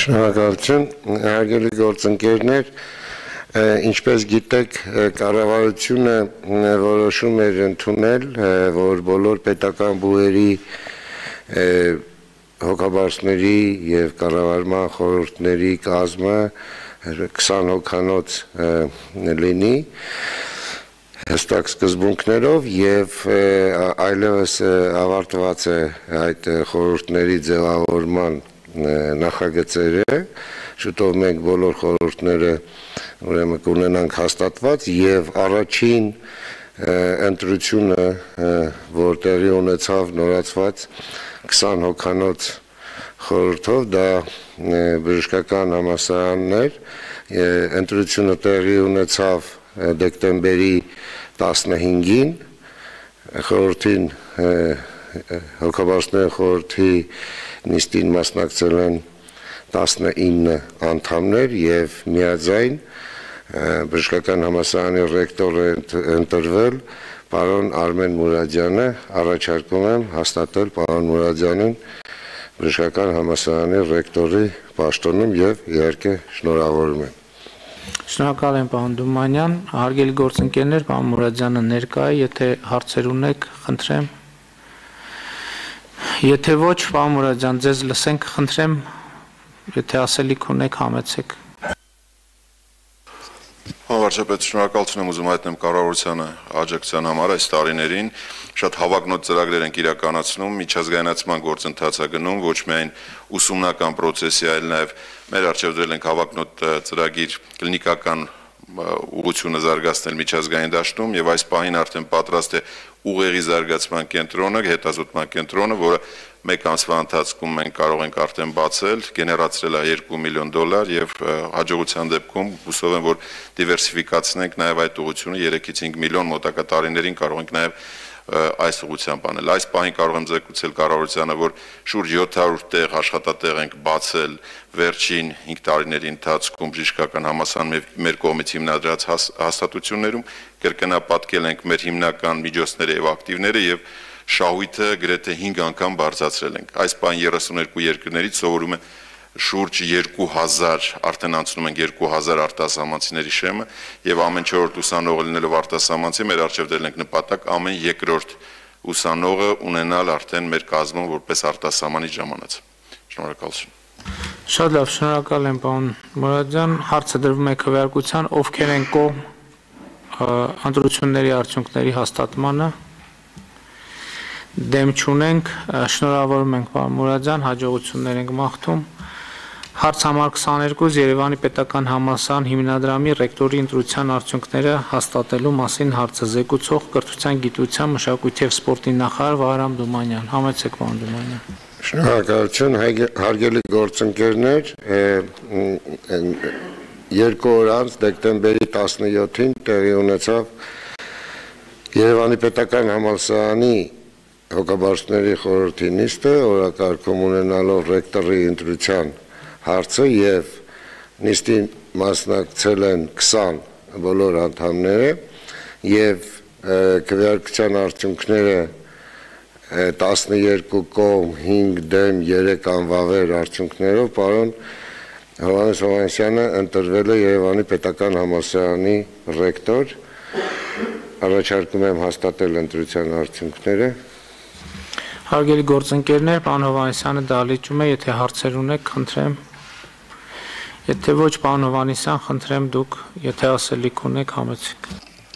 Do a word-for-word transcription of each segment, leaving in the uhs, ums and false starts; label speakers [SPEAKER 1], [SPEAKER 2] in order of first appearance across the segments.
[SPEAKER 1] Շնորհակալություն, հարգելի գործընկերներ, ինչպես գիտեք, կառավարությունը որոշում էր ընդունել, որ բոլոր պետական բուհերի հոգաբարձների եւ կառավարման խորհուրդների կազմը քսան հոգանոց լինի հստակ սկզբունքներով եւ այլևս ավարտված է այդ խորհուրդների ձևավորման նախագծերը, շուտով մենք բոլոր խորհուրդները ուրեմն կունենանք հաստատված եւ առաջին ընտրությունը, որ տեղի ունեցավ նորացված քսան հոգանոց խորհրդով, դա բժշկական համալսարաններ, ընտրությունը տեղի ունեցավ դեկտեմբերի տասնհինգին, խորհրդին հոգաբարձների խորհրդի նիստին մասնակցել են տասնինը անդամներ եւ միաձայն բժշկական համալսարանի ռեկտորը ընտրվել պարոն Արմեն Մուրադյանը, առաջարկում եմ հաստատել պարոն Մուրադյանին բժշկական համալսարանի ռեկտորի պաշտոնում եւ իհարկե շնորհավորում եմ։
[SPEAKER 2] Շնորհակալ եմ պարոն Դումանյան, հարգելի գործընկերներ, պարոն Մուրադյանը ներկա է, եթե հարցեր ունեք, խնդրեմ։ Եթե ոչ, պարոն Մուրադյան, ձեզ լսենք, խնդրեմ, եթե ասելիք ունեք, համեցեք։
[SPEAKER 3] Վարչապետ, շնորհակալություն եմ ուզում հայտնել կառավարությանը աջակցության համար այս տարիներին, շատ հավակնոտ ծրագրեր ենք իրականացնում, միջազգայնացման գործընթացը գնում, ոչ միայն ուսումնական process-ի, այլ նաև մեր առջև դրել ենք հավակնոտ ծրագիր կլինիկական ուղղությունը զարգացնել միջազգային դաշտում եւ այս պահին արդեն պատրաստ է ուղեղի զարգացման կենտրոնը, հետազոտման կենտրոնը, որը մեկ ամսվա ընթացքում մենք կարող ենք արդեն բացել, գեներացրել է երկու միլիոն դոլար եւ հաջողության դեպքում հուսով եմ, որ դիվերսիֆիկացնենք նաեւ այդ ուղղությունը երեքից հինգ միլիոն մոտակա տարիներին կարող ենք նաեւ այս ուղղությամբ անել։ Այս պահին կարող եմ զեկուցել կառավարությանը, որ շուրջ յոթ հարյուր տեղ աշխատատեղ ենք բացել վերջին հինգ տարիների ընթացքում բժշկական համալսարանի մեր կողմից հիմնադրած հաստատություններում, կրկնապատկել ենք մեր հիմնական միջոցները եւ ակտիվները եւ շահույթը գրեթե հինգ անգամ բարձրացրել ենք։ Այս պահին երեսուներկու երկրներից սովորում է շուրջ երկու հազար, արդեն անցնում ենք երկու հազար արտասահմանցիների շեմը եւ ամեն չորրորդ ուսանողը լինելով արտասահմանցի մեր առջև դրել ենք նպատակ ամեն երկրորդ ուսանողը ունենալ արդեն մեր կազմում որպես արտասահմանից ժամանած։ Շնորհակալություն։
[SPEAKER 2] Շատ լավ, շնորհակալ եմ պարոն Մուրադյան, հարցը դրվում է քվեարկության, ովքեր են կողմ ընտրությունների արդյունքների հաստատմանը։ Դեմ չունենք, շնորհավորում ենք պարոն Մուրադյան, հաջողություններ ենք մաղթում։ Հարց համար քսաներկու Երևանի պետական համալսարան հիմնադրամի ռեկտորի ընտրության արդյունքները հաստատելու մասին հարցը զեկուցող կրթության, գիտության, մշակույթի եւ սպորտի նախարար Վահրամ Դումանյան։ Համեցեք պարոն Դումանյան։
[SPEAKER 1] Շնորհակալություն, հարգելի գործընկերներ, երկու օր անց դեկտեմբերի տասնյոթին տեղի ունեցավ Երևանի պետական համալսարանի հոգաբարձների խորհրդի նիստը, օրակարգում ունենալով ռեկտորի ընտրության հարցը եւ նիստին մասնակցել են քսան բոլոր անդամները եւ քվեարկության արդյունքները տասնյոթ կողմ, հինգ դեմ, երեք անվավեր արդյունքներով պարոն Հովհաննես Հովհաննիսյանը ընտրվել է Երևանի պետական համալսարանի ռեկտոր։ Առաջարկում եմ հաստատել ընտրության արդյունքները։
[SPEAKER 2] Հարգելի գործընկերներ, պարոն Հովհաննիսյանը դահլիճում է, եթե հարցեր ունեք, խնդրեմ։ Եթե ոչ, պարոն Հովհաննիսյան, խնդրեմ դուք, եթե ասելիք ունեք, համեցեք։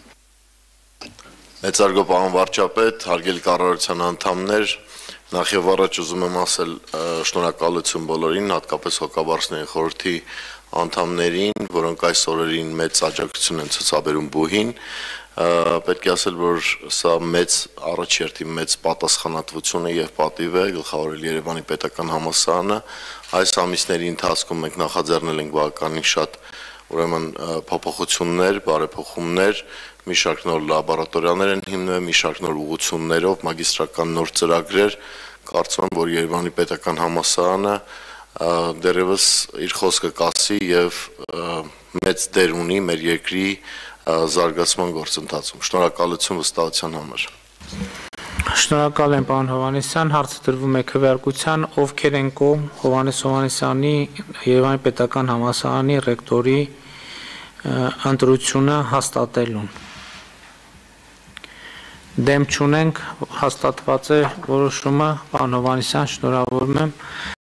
[SPEAKER 4] Մեծարգո պարոն վարչապետ, հարգելի կառավարության անդամներ, նախ եւ առաջ ուզում եմ ասել շնորհակալություն բոլորին, հատկապես հոգաբարձների խորհրդի անդամներին, որոնք այս օրերին մեծ աջակցություն են ցուցաբերում բուհին։ Պետք է ասել, որ սա մեծ առաջերտի մեծ պատասխանատվություն է եւ պատիվ է գլխավորել Երևանի պետական համալսարանը։ Այս ամիսների ընթացքում մենք նախաձեռնել ենք բավականին շատ ուրեմն փոփոխություններ, բարեփոխումներ, մի շարք նոր լաբորատորիաներ են հիմնվել, մի շարք նոր ուղղություններով, մագիստրական նոր ծրագրեր, կարծում եմ, որ Երևանի պետական համալսարանը դեռևս իր խոսքը կասի եւ մեծ դեր ունի մեր երկրի զարգացման գործընթացում։ Շնորհակալություն վստահության համար։
[SPEAKER 2] Շնորհակալ եմ պարոն Հովհաննիսյան, հարցը տրվում է քվեարկության, ովքեր են կողմ Հովհաննես Հովհաննիսյանի Երևանի Պետական Համալսարանի ռեկտորի ընտրությունը հաստատելուն։ Դեմ չունենք, հաստատված է որոշումը, պարոն Հովհաննիսյան, շնորհավորում եմ։